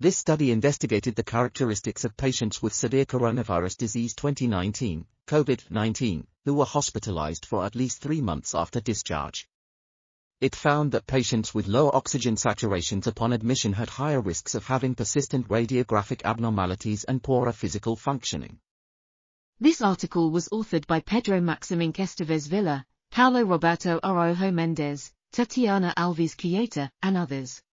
This study investigated the characteristics of patients with severe coronavirus disease 2019, COVID-19, who were hospitalized for at least 3 months after discharge. It found that patients with low oxygen saturations upon admission had higher risks of having persistent radiographic abnormalities and poorer physical functioning. This article was authored by Pedro Maximink Esteves Villar, Paulo Roberto Araújo Mendes, Tatiana Alves Kiyota, and others.